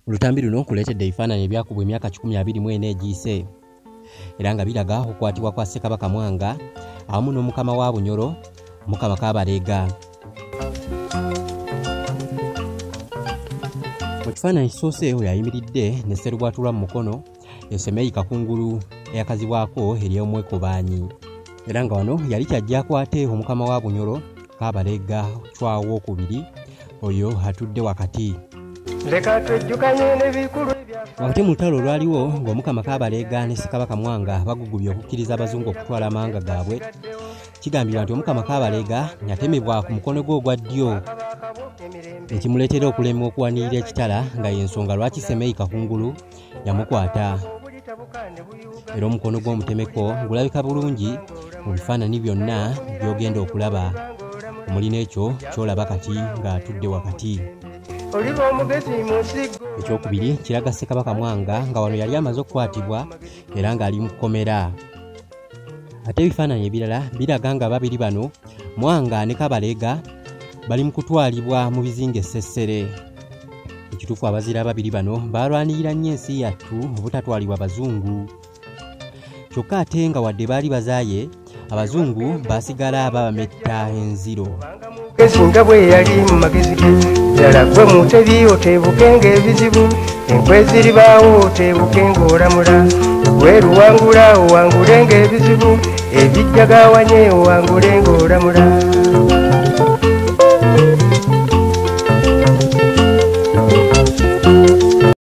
Olutambi luno kuleetedde ebifaananyi ebyakubwa emyaka 24 egiyise era nga biraga okukwatibwa kwa Ssekabaka Mwanga awamu n'omukama wa Bunyoro, Mukama Kabalega. Mu kifaananyi kisoose oyo ayimiridde ne Sserugwatulwa mu mukono Semei Kakungulu eyakazibwako ery'omwekobaanyi era nga wano yali kyajja akwate omukama wa Bunyoro Kabalega Chwa II oyo atudde wakati. Wakati mu lutalo olwaliwo ng'omukama Kabalega ne Ssekabaka Mwanga bagugubye okukkiriza abazungu okutwala amanga gaabwe, kigambibwa nti omukama Kabalega yatemebwa ku mukono gwe ogwa ddyo ekimuleetera okulemwa okuwanirira ekitala nga y'ensonga lwaki Semei Kakungulu yamukwata. Era omukono gw'omutemeko gulabika bulungi mu bifaananyi byonna by'ogenda okulaba. Omuli n'ekyo ky'olaba kati ng'atudde wakati. Ekyokubiri kiraga Ssekabaka Mwanga nga wano yali amaze okukwatibwa era ng'ali mu kkomera. Ate ebifaananyi ebirala biraga nga babiri bano Mwanga ne Kabalega bali mu kutwalibwa mu bizinga essessere. Ekituufu abazira ababiri bano balwanirira nnyo ensi yattu obutatwalibwa Bazungu. Kyokka ate nga wadde baali bazaaye, Abazungu basigala babametta enziro. Esinga bwe yali mu magezi ge ddala gwe mutebi otebuke ng'ebizibu enkwe ziribaawo otebuke ng'olamula gwe luwangula owangule ng'ebizibu ebijjagawanye owangule ng'olamula.